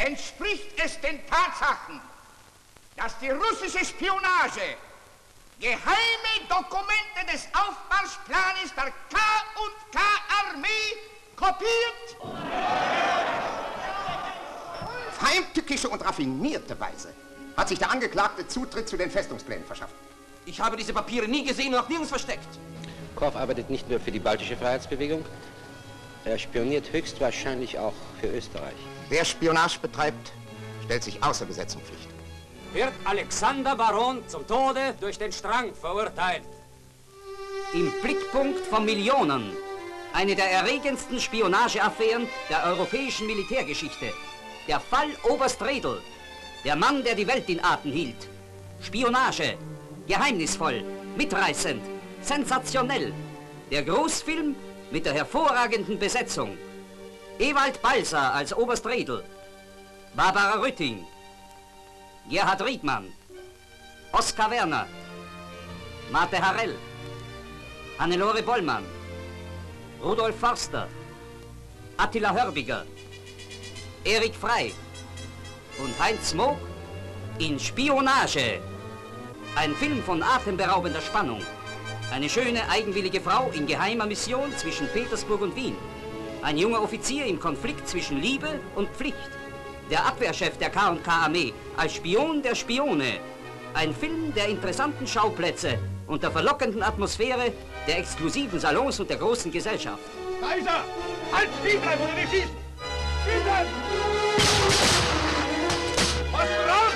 entspricht es den Tatsachen, dass die russische Spionage geheime Dokumente des Aufmarschplanes der K&K-Armee kopiert? Heimtückische und raffinierte Weise hat sich der Angeklagte Zutritt zu den Festungsplänen verschafft. Ich habe diese Papiere nie gesehen und auch nirgends versteckt. Korff arbeitet nicht nur für die baltische Freiheitsbewegung, er spioniert höchstwahrscheinlich auch für Österreich. Wer Spionage betreibt, stellt sich außer Gesetz und Pflicht. Wird Alexander Baron zum Tode durch den Strang verurteilt. Im Blickpunkt von Millionen. Eine der erregendsten Spionageaffären der europäischen Militärgeschichte. Der Fall Oberst Redl. Der Mann, der die Welt in Atem hielt. Spionage. Geheimnisvoll. Mitreißend. Sensationell. Der Großfilm mit der hervorragenden Besetzung. Ewald Balser als Oberst Redl. Barbara Rütting. Gerhard Riedmann. Oskar Werner. Marte Harrell. Hannelore Bollmann. Rudolf Forster. Attila Hörbiger. Erik Frey. Und Heinz Moog in Spionage. Ein Film von atemberaubender Spannung. Eine schöne, eigenwillige Frau in geheimer Mission zwischen Petersburg und Wien. Ein junger Offizier im Konflikt zwischen Liebe und Pflicht. Der Abwehrchef der K&K-Armee als Spion der Spione. Ein Film der interessanten Schauplätze und der verlockenden Atmosphäre der exklusiven Salons und der großen Gesellschaft. Kaiser! Halt stehen bleiben oder wir schießen! Schießen! Was raus!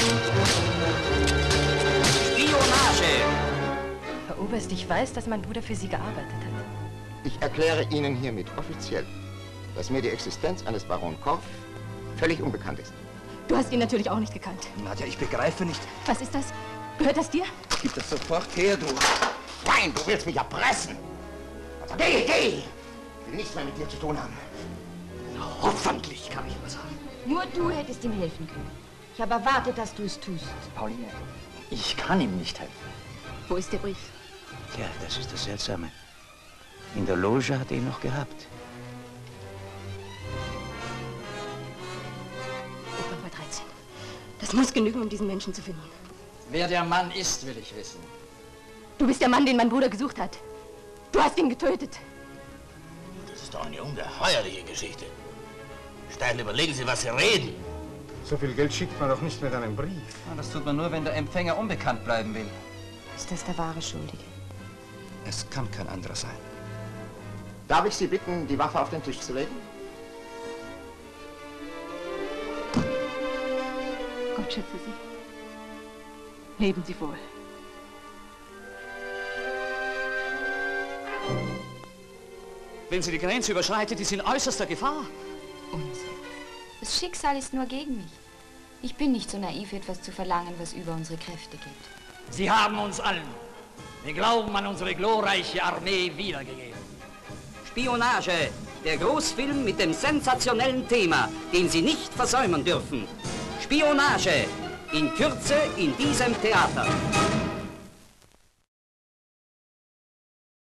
Spionage! Herr Oberst, ich weiß, dass mein Bruder für Sie gearbeitet hat. Ich erkläre Ihnen hiermit offiziell, dass mir die Existenz eines Baron Korff völlig unbekannt ist. Du hast ihn natürlich auch nicht gekannt. Nadja, ich begreife nicht. Was ist das? Gehört das dir? Gib das sofort her, du. Nein, du willst mich erpressen. Also geh, geh! Ich will nichts mehr mit dir zu tun haben. Hoffentlich kann ich was haben. Nur du hättest ihm helfen können. Ich habe erwartet, dass du es tust. Pauline, ich kann ihm nicht helfen. Wo ist der Brief? Ja, das ist das Seltsame. In der Loge hat er ihn noch gehabt. Opernball 13. Das muss genügen, um diesen Menschen zu finden. Wer der Mann ist, will ich wissen. Du bist der Mann, den mein Bruder gesucht hat. Du hast ihn getötet. Das ist doch eine ungeheuerliche Geschichte. Steidl, überlegen Sie, was Sie reden. So viel Geld schickt man doch nicht mit einem Brief. Das tut man nur, wenn der Empfänger unbekannt bleiben will. Ist das der wahre Schuldige? Es kann kein anderer sein. Darf ich Sie bitten, die Waffe auf den Tisch zu legen? Gott schütze Sie. Leben Sie wohl. Wenn sie die Grenze überschreitet, ist sie in äußerster Gefahr. Unsinn. Das Schicksal ist nur gegen mich. Ich bin nicht so naiv, etwas zu verlangen, was über unsere Kräfte geht. Sie haben uns allen den Glauben an unsere glorreiche Armee wiedergegeben. Spionage, der Großfilm mit dem sensationellen Thema, den Sie nicht versäumen dürfen. Spionage, in Kürze in diesem Theater.